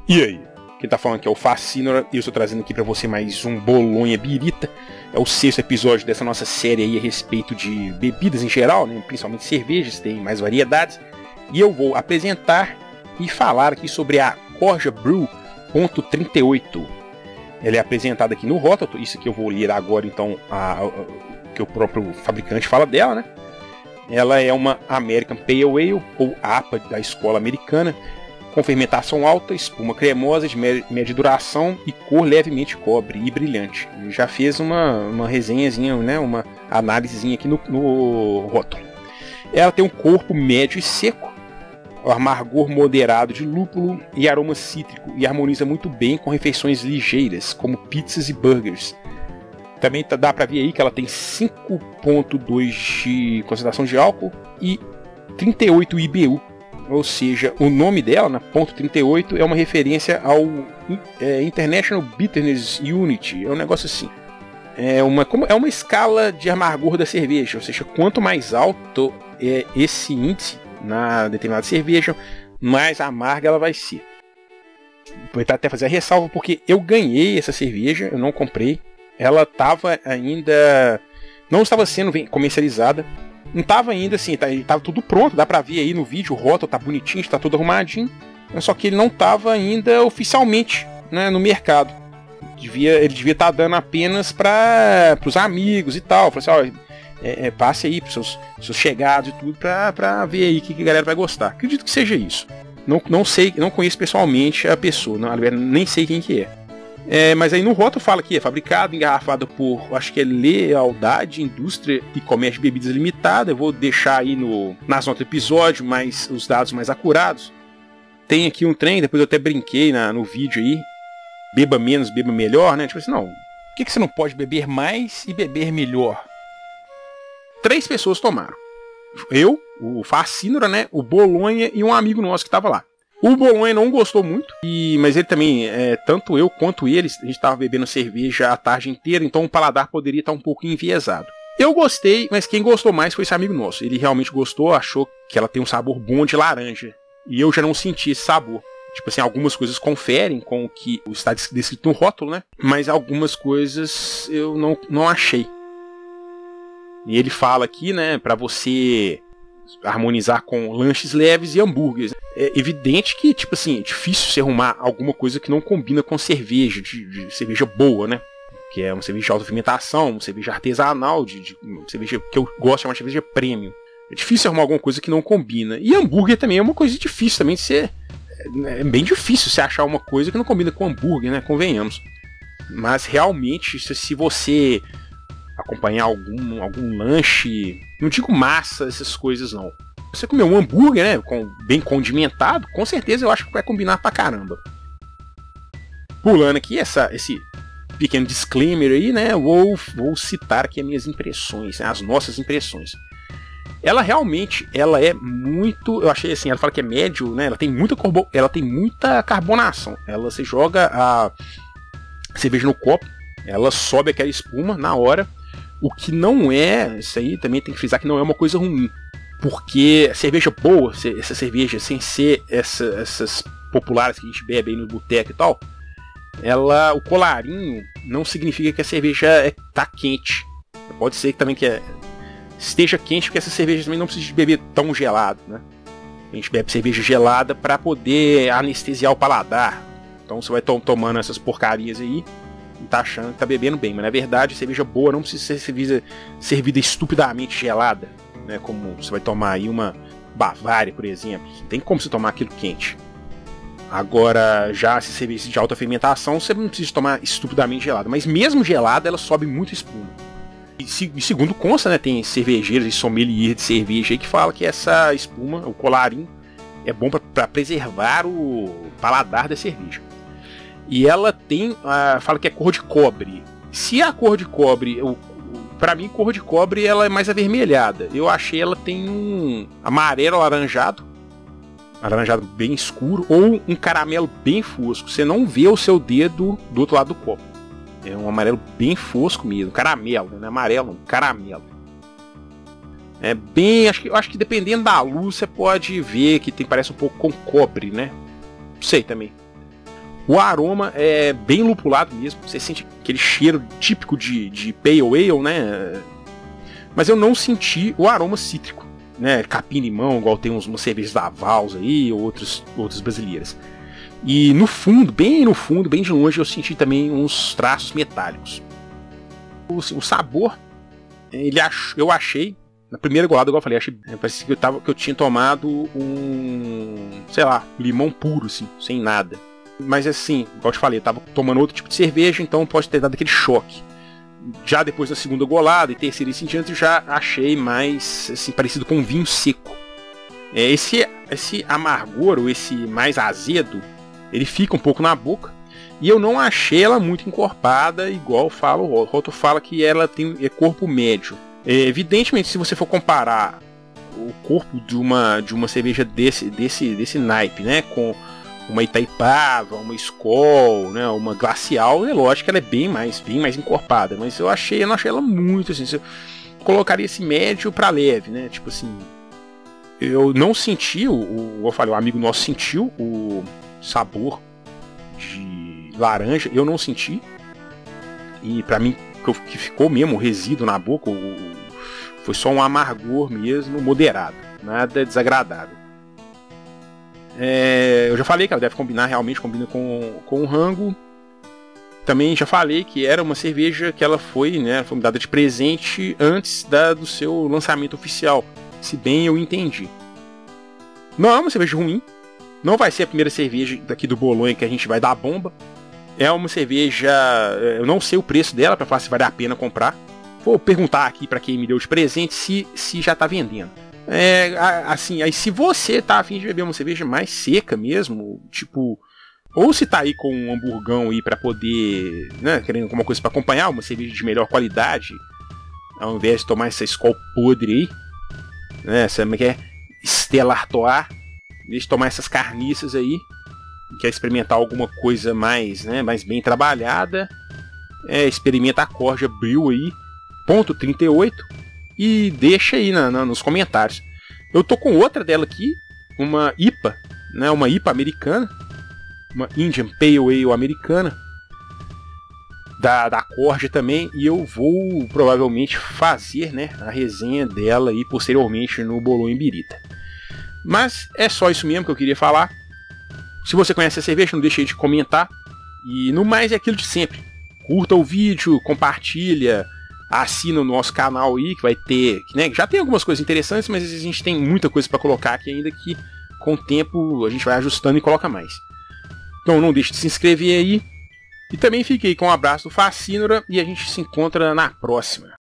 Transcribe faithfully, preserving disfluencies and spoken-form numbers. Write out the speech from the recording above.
E aí? Quem tá falando aqui é o Facínora e eu estou trazendo aqui para você mais um Bolonha Birita. É o sexto episódio dessa nossa série aí a respeito de bebidas em geral, né? Principalmente cervejas, tem mais variedades. E eu vou apresentar e falar aqui sobre a Corja Brew ponto trinta e oito. Ela é apresentada aqui no rótulo, isso que eu vou ler agora então, a, a, a, que o próprio fabricante fala dela, né? Ela é uma American Pale Ale, ou A P A da escola americana, com fermentação alta, espuma cremosa de média duração e cor levemente cobre e brilhante. Ele já fez uma, uma resenhazinha, né, uma análisezinha aqui no, no rótulo. Ela tem um corpo médio e seco, um amargor moderado de lúpulo e aroma cítrico, e harmoniza muito bem com refeições ligeiras, como pizzas e burgers. Também dá para ver aí que ela tem cinco ponto dois de concentração de álcool e trinta e oito I B U. Ou seja, o nome dela, na ponto trinta e oito, é uma referência ao é, International Bitterness Unit. É um negócio assim. É uma, como, é uma escala de amargor da cerveja. Ou seja, quanto mais alto é esse índice na determinada cerveja, mais amarga ela vai ser. Vou aproveitar até fazer a ressalva, porque eu ganhei essa cerveja, eu não comprei. Ela estava ainda... não estava sendo comercializada. Não estava ainda assim, estava tudo pronto, dá pra ver aí no vídeo, o rótulo tá bonitinho, está tudo arrumadinho, só que ele não estava ainda oficialmente, né, no mercado. Devia, ele devia estar tá dando apenas para os amigos e tal. Falei assim, ó, é, é, passe aí para seus, seus chegados e tudo pra, pra ver aí o que, que a galera vai gostar. Acredito que seja isso. Não, não sei, não conheço pessoalmente a pessoa, não, nem sei quem que é. É, mas aí no rótulo fala que é fabricado, engarrafado por, acho que é Lealdade, Indústria e Comércio de Bebidas Limitada. Eu vou deixar aí no, nas notas do episódio mais, os dados mais acurados. Tem aqui um trem, depois eu até brinquei na, no vídeo aí. Beba menos, beba melhor, né? Tipo assim, não, por que, que você não pode beber mais e beber melhor? Três pessoas tomaram. Eu, o Facínora, né? O Bolonha e um amigo nosso que estava lá. O Bolonha não gostou muito, e, mas ele também, é, tanto eu quanto ele, a gente estava bebendo cerveja a tarde inteira, então o paladar poderia estar um pouco enviesado. Eu gostei, mas quem gostou mais foi esse amigo nosso. Ele realmente gostou, achou que ela tem um sabor bom de laranja, e eu já não senti esse sabor. Tipo assim, algumas coisas conferem com o que está descrito no rótulo, né? Mas algumas coisas eu não, não achei. E ele fala aqui, né, para você harmonizar com lanches leves e hambúrgueres. É evidente que, tipo assim, é difícil se arrumar alguma coisa que não combina com cerveja, de, de cerveja boa, né? Que é uma cerveja de alta fermentação, uma cerveja artesanal, de, de uma cerveja que eu gosto de chamar de cerveja premium. É difícil arrumar alguma coisa que não combina. E hambúrguer também é uma coisa difícil também de ser... É bem difícil você achar uma coisa que não combina com hambúrguer, né? Convenhamos. Mas realmente, se você acompanhar algum, algum lanche, não digo massa, essas coisas não. Você comer um hambúrguer, né, com, bem condimentado, com certeza eu acho que vai combinar pra caramba. Pulando aqui essa, esse pequeno disclaimer aí, né, vou, vou citar aqui as minhas impressões, né, as nossas impressões. Ela realmente, ela é muito, eu achei assim, ela fala que é médio, né, ela tem muita, corbo, ela tem muita carbonação. Ela, você joga a cerveja no copo, ela sobe aquela espuma na hora. O que não é, isso aí também tem que frisar que não é uma coisa ruim. Porque cerveja boa, essa cerveja sem ser essa, essas populares que a gente bebe aí no boteco e tal, ela, o colarinho não significa que a cerveja é, tá quente. Pode ser que também que é, esteja quente, porque essa cerveja também não precisa de beber tão gelado, né? A gente bebe cerveja gelada para poder anestesiar o paladar. Então você vai to tomando essas porcarias aí e tá achando que tá bebendo bem, mas na verdade cerveja boa não precisa ser servida, servida estupidamente gelada, né? Como você vai tomar aí uma Bavária, por exemplo, tem como você tomar aquilo quente. Agora, já se cerveja de alta fermentação, você não precisa tomar estupidamente gelada, mas mesmo gelada ela sobe muito espuma. E, se, e segundo consta, né, tem cervejeiros e sommelier de cerveja aí que fala que essa espuma, o colarinho, é bom para preservar o paladar da cerveja. E ela tem, uh, fala que é cor de cobre. Se a cor de cobre, eu, pra mim cor de cobre ela é mais avermelhada. Eu achei ela tem um amarelo alaranjado, alaranjado bem escuro, ou um caramelo bem fosco. Você não vê o seu dedo do outro lado do copo. É um amarelo bem fosco mesmo, caramelo, não é amarelo, não, caramelo. É bem, acho que, acho que dependendo da luz você pode ver que tem, parece um pouco com cobre, né? Não sei também. O aroma é bem lupulado mesmo, você sente aquele cheiro típico de, de Pale Ale, né? Mas eu não senti o aroma cítrico, né? Capim-limão, igual tem uns, umas cervejas da Vals aí, ou outros, outras brasileiras. E no fundo, bem no fundo, bem de longe, eu senti também uns traços metálicos. O, o sabor, ele ach, eu achei, na primeira golada, igual eu falei, achei, parecia que eu, tava, que eu tinha tomado um, sei lá, limão puro, assim, sem nada. Mas assim, igual eu te falei, eu tava tomando outro tipo de cerveja, então pode ter dado aquele choque. Já depois da segunda golada e terceira e assim diante, eu já achei mais assim, parecido com um vinho seco. É, esse, esse amargor, ou esse mais azedo, ele fica um pouco na boca. E eu não achei ela muito encorpada, igual fala o Roto. O Roto fala que ela tem é corpo médio. É, evidentemente, se você for comparar o corpo de uma, de uma cerveja desse, desse, desse naipe, né, com uma Itaipava, uma Skol, né, uma Glacial, é lógico que ela é bem mais, bem mais encorpada. Mas eu achei, eu não achei ela muito assim. Eu colocaria esse médio para leve, né? Tipo assim, eu não senti, o, o, eu falei, o amigo nosso sentiu o sabor de laranja, eu não senti. E pra mim, que ficou mesmo o resíduo na boca, o, foi só um amargor mesmo, moderado, nada desagradável. É, eu já falei que ela deve combinar, realmente combina com, com o rango. Também já falei que era uma cerveja que ela foi, né, foi me dada de presente antes da, do seu lançamento oficial, se bem eu entendi. Não é uma cerveja ruim, não vai ser a primeira cerveja daqui do Bolonha que a gente vai dar bomba. É uma cerveja, eu não sei o preço dela para falar se vale a pena comprar. Vou perguntar aqui para quem me deu de presente se, se já está vendendo. É, assim, aí se você tá a fim de beber uma cerveja mais seca mesmo, tipo, ou se tá aí com um hamburgão aí para poder, né, querendo alguma coisa para acompanhar, uma cerveja de melhor qualidade, ao invés de tomar essa Skol podre aí, né, essa que é Stella Artois, deixa de tomar essas carniças aí, quer experimentar alguma coisa mais, né, mais bem trabalhada, é, experimenta a Corja Brew aí, ponto trinta e oito, e deixa aí na, na, nos comentários. Eu tô com outra dela aqui, uma I P A, né, uma I P A americana, uma Indian Pale Ale americana, da, da Corja também, e eu vou provavelmente fazer, né, a resenha dela aí posteriormente no Bolonha Birita. Mas é só isso mesmo que eu queria falar. Se você conhece a cerveja, não deixe de comentar. E no mais é aquilo de sempre. Curta o vídeo, compartilha, assina o nosso canal aí, que vai ter, né, já tem algumas coisas interessantes, mas a gente tem muita coisa para colocar aqui ainda, que com o tempo a gente vai ajustando e coloca mais. Então não deixe de se inscrever aí. E também fique aí com um abraço do Facínora e a gente se encontra na próxima.